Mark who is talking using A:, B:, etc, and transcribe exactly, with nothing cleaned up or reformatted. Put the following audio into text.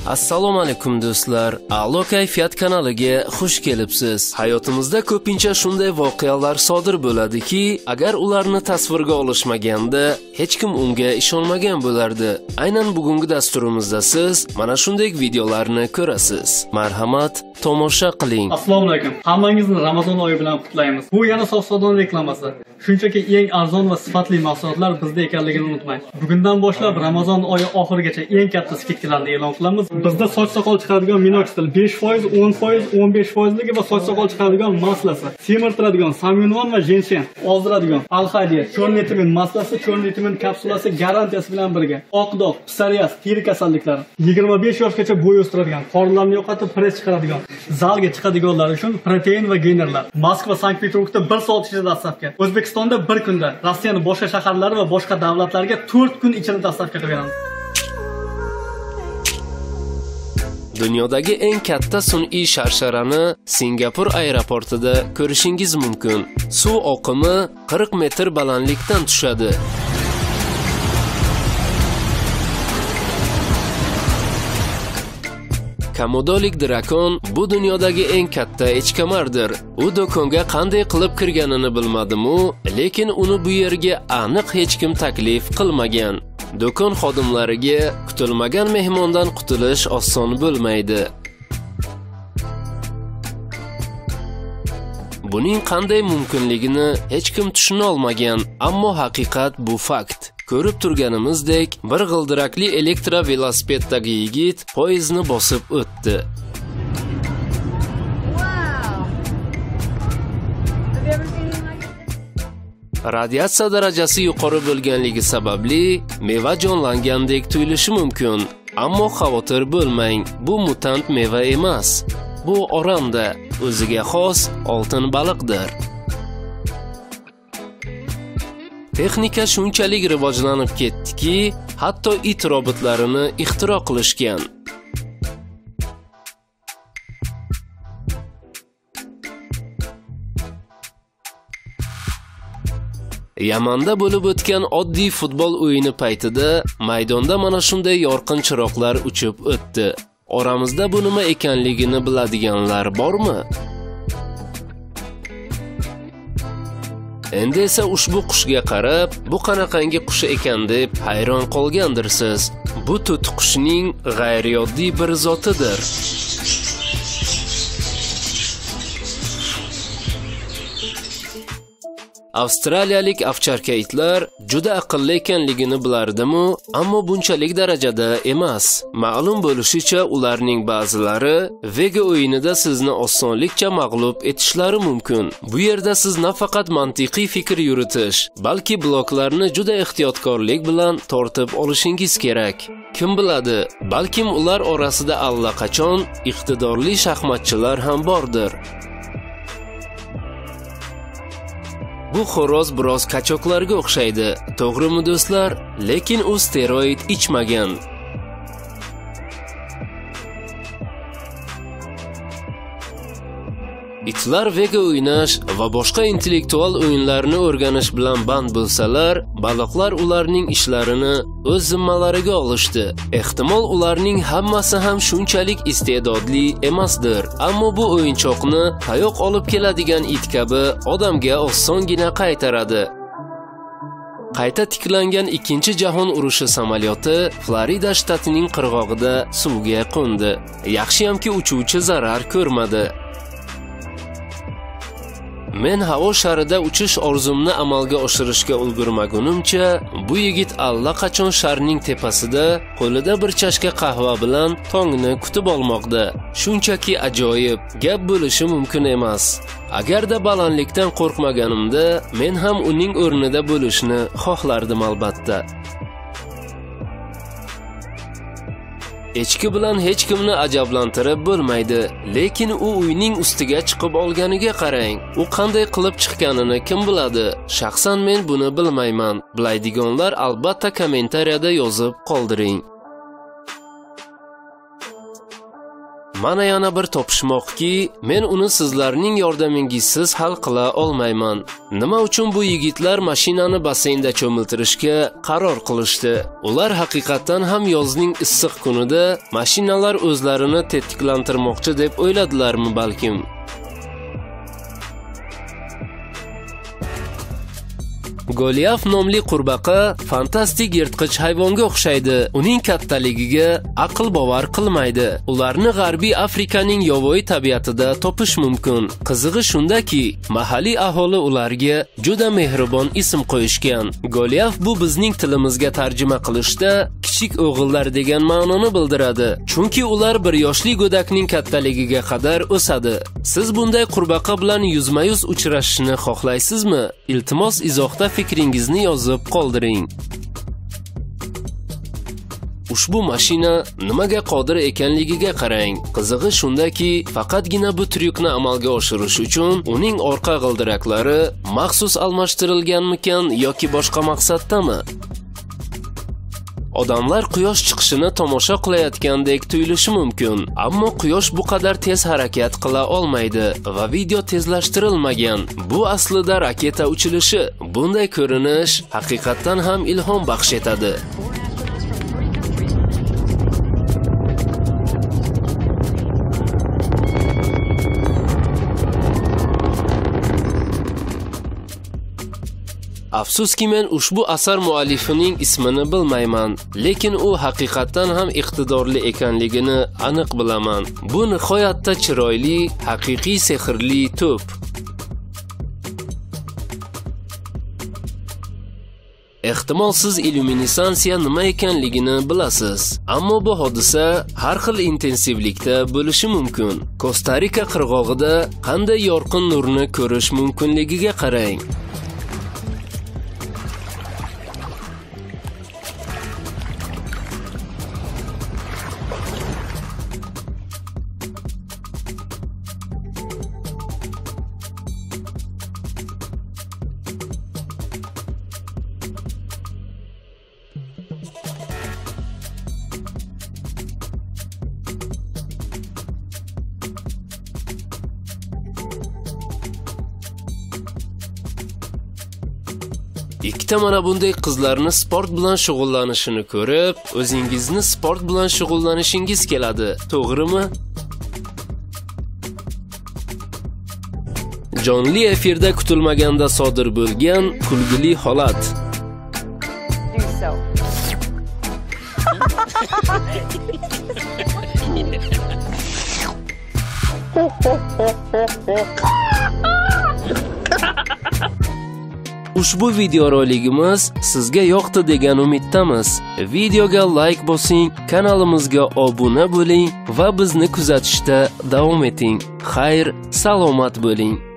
A: Assalomu alaykum do'stlar. A'lo kayfiyat kanaliga xush kelibsiz. Hayotimizda ko'pincha shunday voqealar sodir bo'ladiki, agar ularni tasvirga olishmaganda, hech kim unga ishonmagan bo'lardi. Aynan bugungi dasturimizda siz mana shunday videolarni ko'rasiz. Marhamat, tomosha qiling.
B: Assalomu alaykum. Hammangizni Ramazon oyi bilan qutlaymiz. Bu yana Sof-Sodon reklamasi. Shunchaki eng arzon va sifatli mahsulotlar bizda ekanligini unutmang. Bugundan boshlab Ramazon oyi oxirigacha eng katta skidkalarni e'lon qilamiz. Bizda soch soqol chiqaradigan minoxidil besh foiz, o'n foiz, o'n besh foizligi va soch soqol chiqaradigan maslasi, semirtiradigan samyunvon va jenshen, ozdiradigan alhaydiya, cho'rnetimin maslasi, cho'rnetimin kapsulasi garantiyasi bilan birga. Oq dog', psoriaz, teri kasalliklari, yigirma besh yoshgacha bo'y o'stiradigan, qorinlarni yo'qotib press chiqaradigan, zalga chiqadiganlar uchun protein va geynerlar. Moskva, Sankt-Peterburgda bir soat ichida dastavka. O'zbekistonda bir kunda, Rossiyaning boshqa shaharlari va boshqa davlatlarga to'rt kun ichida dastavka qilib beramiz.
A: Dunyodagi eng katta sun'iy sharsharani Singapur aeroportida ko'rishingiz mumkin. Suv oqimi qirq metr balandlikdan tushadi. Komodolik drakon bu dunyodagi eng katta echkemardir. U do'konga qanday qilib kirganini bilmadim-u, lekin uni bu yerga aniq hech kim taklif qilmagan. Do'kon xodimlariga kutilmagan mehmondan qutulish oson bo'lmaydi. Buning qanday mumkinligini hech kim tushuna olmagan, ammo haqiqat bu fakt. Ko'rib turganimizdek, bir g'ildirakli elektrovelosipeddagi yigit poyezdni bosib o'tdi. Radiatsiya darajasi yuqori bo'lganligi sababli meva jonlangandek tuyulishi mumkin. Ammo xavotir bo'lmang, bu mutant meva emas. Bu oranda o'ziga xos oltin baliqdir. Texnika shunchalik rivojlanib ketdiki, hatto it robotlarini ixtiro qilishgan. Yamanda bo'lib o'tgan oddiy futbol o'yini paytida maydonda mana shunday yorqin chiroqlar uchib o'tdi. Oramizda bu nima ekanligini biladiganlar bormi? Endi esa ushbu qushga qarab, bu qanaqangi qush ekan deb hayron qolgandirsiz. Bu to'tiqushning g'ayriyoddiy bir zotidir. Avstraliyalik ovcharka itlar juda aqlli ekanligini bilardim-u, ammo bunchalik darajada emas. Ma'lum bo'lishicha, ularning ba'zilari vega o'yinida sizni osonlikcha mag'lub etishlari mumkin. Bu yerda siz nafaqat mantiqiy fikr yuritish, balki bloklarni juda ehtiyotkorlik bilan tortib olishingiz kerak. Kim biladi, balkim ular orasida allaqachon iqtidorli shaxmatchilar ham bordir. Bu xo'roz biroz kachoqlarga o'xshaydi, to'g'rimi do'stlar? Lekin u steroid ichmagan. Itlar vega o'ynash va boshqa intellektual o'yinlarni o'rganish bilan band bo'lsalar, baliqlar ularning ishlarini o'z zimmalariga olishdi. Ehtimol ularning hammasi ham shunchalik iste'dodli emasdir, ammo bu o'yinchoqni tayoq olib keladigan it kabi odamga osongina qaytaradi. Qayta tiklangan ikkinchi jahon urushi samolyoti Florida shtatining qirg'og'ida suvga qo'ndi. Yaxshiyamki uchuvchi zarar ko'rmadi. Men havo sharida uchish orzumni amalga oshirishga ulgurmagunimcha, bu yigit allaqachon sharning tepasida qo'lida bir chashka qahva bilan tongni kutib olmoqda. Shunchaki ajoyib, gap bo'lishi mumkin emas. Agarda balandlikdan qo'rqmaganimda, men ham uning o'rnida bo'lishni xohlardim albatta. Echki bilan hech kimni ajablantirib bo'lmaydi, lekin u uyning ustiga chiqib olganiga qarang. U qanday qilib chiqqanini kim biladi? Shaxsan men buni bilmayman. Biladiganlar albatta kommentariyada yozib qoldiring. Mana yana bir topishmoqki, men uni sizlarning yordamingizsiz hal qila olmayman. Nima uchun bu yigitlar mashinani basseynda cho'miltirishga qaror qilishdi? Ular haqiqatan ham yozning issiq kunida mashinalar o'zlarini tetiklantirmoqchi deb o'yladilarmi balkim? Goliaf nomli qurbaqa fantastik yirtqich hayvonga o'xshaydi. Uning kattaligiga aql bovar qilmaydi. Ularni G'arbiy Afrikaning yovvoyi tabiatida topish mumkin. Qizig'i shundaki, mahalliy aholi ularga juda mehribon ism qo'yishgan. Goliaf bu bizning tilimizga tarjima qilishda kichik o'g'illar degan ma'noni bildiradi. Chunki ular bir yoshli go'dakning kattaligiga qadar o'sadi. Siz bunday qurbaqa bilan yuzma-yuz uchrashishni xohlaysizmi? Iltimos izohda fikringizni yozib qoldiring. Ushbu mashina nimaga qodir ekanligiga qarang. Qizig'i shundaki, faqatgina bu tryukni amalga oshirish uchun uning orqa g'ildiraklari maxsus almashtirilganmikan yoki boshqa maqsaddami? Odamlar quyosh chiqishini tomosha qilayotgandek tuyulishi mumkin, ammo quyosh bu qadar tez harakat qila olmaydi va video tezlashtirilmagan. Bu aslida raketa uchilishi. Bunday ko'rinish haqiqatan ham ilhom baxsh etadi. Afsuski men ushbu asar muallifining ismini bilmayman, lekin u haqiqatan ham iqtidorli ekanligini aniq bilaman. Bu nihoyatda chiroyli, haqiqiy sehrli to'p. Ehtimol siz illyuminesansiya nima ekanligini bilasiz, ammo bu hodisa har xil intensivlikda bo'lishi mumkin. Kosta-Rika qirg'og'ida qanday yorqin nurni ko'rish mumkinligiga qarang. Ikkita mana bunday qizlarni sport bilan shug'ullanishini ko'rib, o'zingizni sport bilan shug'ullanishingiz keladi, to'g'rimi? Jonli efirda kutilmaganda sodir bo'lgan kulgili holat. Ushbu video roligimiz sizga yoqdi degan umiddamiz. Videoga like bosing, kanalimizga obuna bo'ling va bizni kuzatishda davom eting. Xayr, salomat bo'ling.